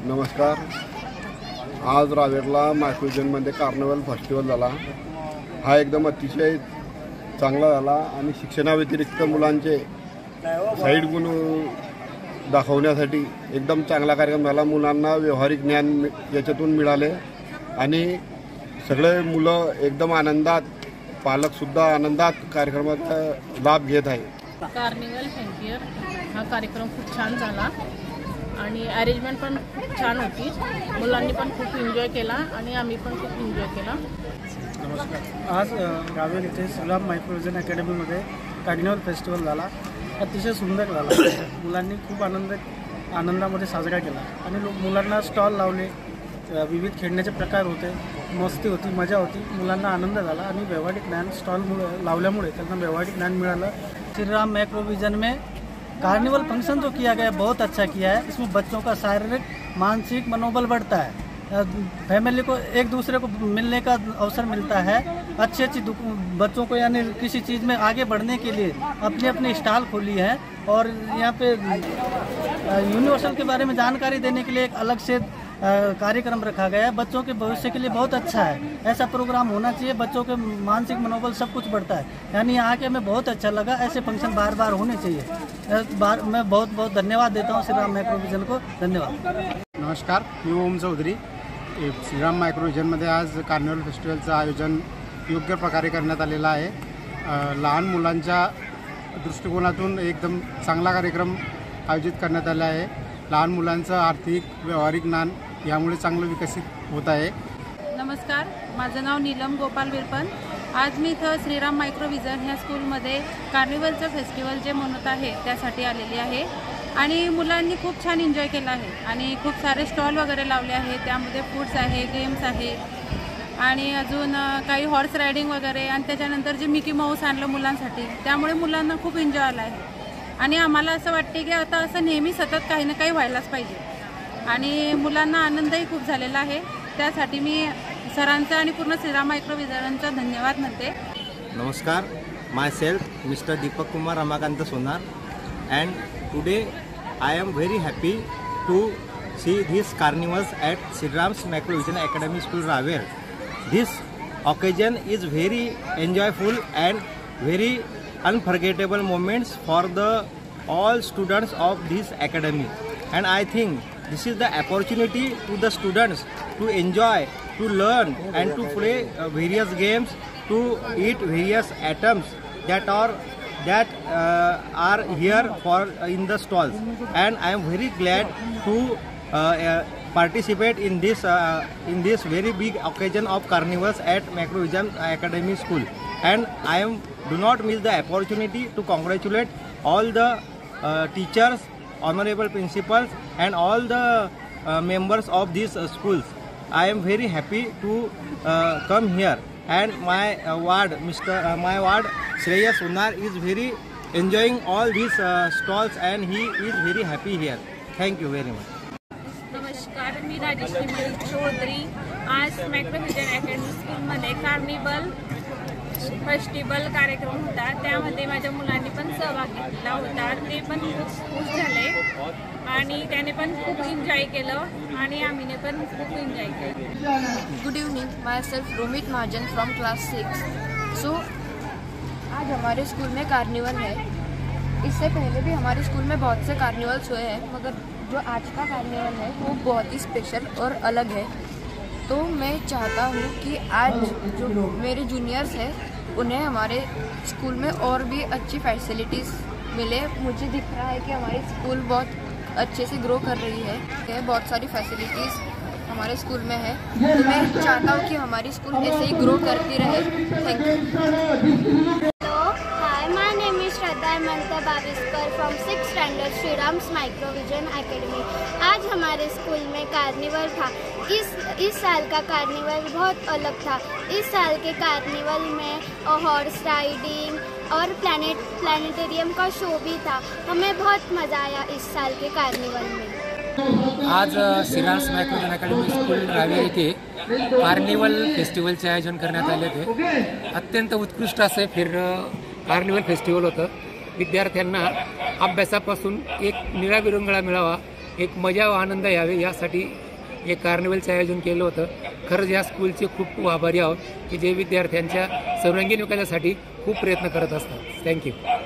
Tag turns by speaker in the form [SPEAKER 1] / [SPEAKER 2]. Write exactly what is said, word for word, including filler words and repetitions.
[SPEAKER 1] नमस्कार. आज रावेरला मायक्रोविजनमध्ये carnival festival झाला. हा एकदम अतिशय चांगला झाला आणि शिक्षणाव्यतिरिक्त मुलांचे साईड गुण दाखवण्यासाठी एकदम चांगला कार्यक्रम झाला. मुलांना व्यावहारिक ज्ञान याच्यातून मिळाले आणि सगळे मुलं एकदम आनंदात, पालकसुद्धा आनंदात कार्यक्रमाचा लाभ घेत आहे.
[SPEAKER 2] कार्निवल फेंटियर हा कार्यक्रम खूप छान झाला आणि अरेंजमेंट पण खूप छान होती. मुलांनी पण खूप एन्जॉय केला आणि आम्ही पण खूप एन्जॉय केला.
[SPEAKER 3] नमस्कार. आज रावेर येथे श्रीराम मायक्रोविजन अकॅडमीमध्ये कार्निवल फेस्टिवल झाला. अतिशय सुंदर झाला. मुलांनी खूप आनंद आनंदामध्ये साजरा केला आणि लोक मुलांना स्टॉल लावले, विविध खेळण्याचे प्रकार होते, मस्ती होती, मजा होती. मुलांना आनंद झाला आणि व्यावहारिक ज्ञान स्टॉल लावल्यामुळे त्यांना व्यावहारिक ज्ञान मिळालं. श्रीराम माइक्रोविजन में कार्निवल फंक्शन जो किया गया बहुत अच्छा किया है. इसमें बच्चों का शारीरिक मानसिक मनोबल बढ़ता है, फैमिली को एक दूसरे को मिलने का अवसर मिलता है. अच्छी अच्छी बच्चों को यानी किसी चीज़ में आगे बढ़ने के लिए अपनी अपनी स्टॉल खोली है और यहाँ पे यूनिवर्सल के बारे में जानकारी देने के लिए एक अलग से कार्यक्रम रखा गया है. बच्चों के भविष्य के लिए बहुत अच्छा है. ऐसा प्रोग्राम होना चाहिए. बच्चों के मानसिक मनोबल सब कुछ बढ़ता है. यानी यहाँ के हमें बहुत अच्छा लगा. ऐसे फंक्शन बार बार होने चाहिए. बार मैं बहुत बहुत धन्यवाद देता हूँ श्रीराम मायक्रोविजन को. धन्यवाद.
[SPEAKER 4] नमस्कार. मी ओम चौधरी. श्रीराम मायक्रोविजनमध्ये आज कार्निवल फेस्टिवलचं आयोजन योग्य प्रकारे करण्यात आलेलं आहे. लहान मुलांच्या दृष्टिकोनातून एकदम चांगला कार्यक्रम आयोजित करण्यात आला आहे. लहान मुलांचं आर्थिक व्यावहारिक ज्ञान यामुळे चांगलं विकसित होत आहे.
[SPEAKER 5] नमस्कार. माझं नाव नीलम गोपाल विरपन. आज मी इथं श्रीराम मायक्रोविजन ह्या स्कूलमध्ये कार्निवलचं फेस्टिवल जे म्हणत आहे त्यासाठी आलेली आहे आणि मुलांनी खूप छान एन्जॉय केला आहे आणि खूप सारे स्टॉल वगैरे लावले आहेत. त्यामध्ये फूड्स आहे, गेम्स आहे आणि अजून काही हॉर्स रायडिंग वगैरे आणि त्याच्यानंतर जे मिकी माऊस आणलं मुलांसाठी, त्यामुळे मुलांना खूप एन्जॉय आला आहे. आणि आम्हाला असं वाटते की आता असं नेहमी सतत काही ना काही व्हायलाच पाहिजे आणि मुलांना आनंदही खूप झालेला आहे. त्यासाठी मी सरांचा आणि पूर्ण श्रीराम मायक्रोविजनचा धन्यवाद म्हणते.
[SPEAKER 6] नमस्कार. Myself mister Deepak Kumar Ramakant Sonar and today I am very happy to see this carnivals at Shriram's Microvision academy school Raver. This occasion is very enjoyable and very unforgettable moments for the all students of this academy, and I think this is the opportunity to the students to enjoy, to learn and to play uh, various games, to eat various items that are that uh, are here for uh, in the stalls, and I am very glad to uh, uh, participate in this uh, in this very big occasion of carnivals at Macrovision Academy School, and I am do not miss the opportunity to congratulate all the uh, teachers, honorable principals and all the uh, members of these uh, schools. I am very happy to uh, come here, and my uh, ward Mister Uh, my ward Shreya Sonar is very enjoying all these uh, stalls and he is very happy here. Thank you very much.
[SPEAKER 7] नमस्कार. मी राजेश्री मलिक चौधरी. आज Microvision academy स्कूलमध्ये carnival festival कार्यक्रम होता. त्यामध्ये माझ्या मुलांनी पण सहभाग घेतला होता. ते पण खूप खुश झाले आणि त्याने पण खूप एन्जॉय केलं आणि आम्हीने पण खूप एन्जॉय केलं.
[SPEAKER 8] Good evening. Myself Romit Mahajan from class six. So आज हमारे स्कूल में कार्निवल है. इससे पहले भी हमारे स्कूल में बहुत से कार्निवल्स हुए हैं, मगर जो आज का कार्निवल है वो बहुत ही स्पेशल और अलग है. तो मैं चाहता हूँ कि आज जो मेरे जूनियर्स हैं उन्हें हमारे स्कूल में और भी अच्छी फैसिलिटीज़ मिले. मुझे दिख रहा है कि हमारी स्कूल बहुत अच्छे से ग्रो कर रही है. बहुत सारी फैसिलिटीज़ हमारे स्कूल में है. तो मैं चाहता हूँ कि हमारी स्कूल ऐसे ही ग्रो करती रहे. Thank you.
[SPEAKER 9] My name is Shraddha Hemanta Baviskar from sixth standard Shriram's Microvision Academy. आज हमारे स्कूल में कार्निवल था. इस इस साल का कार्निवल बहुत अलग था. इस साल के कार्निवल में हॉर्स राइडिंग और प्लानिट प्लानिटेरियम का शो भी था. हमें बहुत मज़ा आया इस साल के कार्निवल में.
[SPEAKER 10] आज Shriram's Microvision academy school Raver येथे कार्निवल फेस्टिवलचे आयोजन करण्यात आले होते. अत्यंत उत्कृष्ट असे फिर कार्निवल फेस्टिवल होतं. विद्यार्थ्यांना अभ्यासापासून एक निराविरंगुळा मिळावा एक मजा व आनंद यावे यासाठी हे कार्निवलचं आयोजन केलं होतं. खरंच या स्कूलचे खूप खूप आभारी आहोत की जे विद्यार्थ्यांच्या सर्वांगीण विकासासाठी खूप प्रयत्न करत असतात. थँक्यू.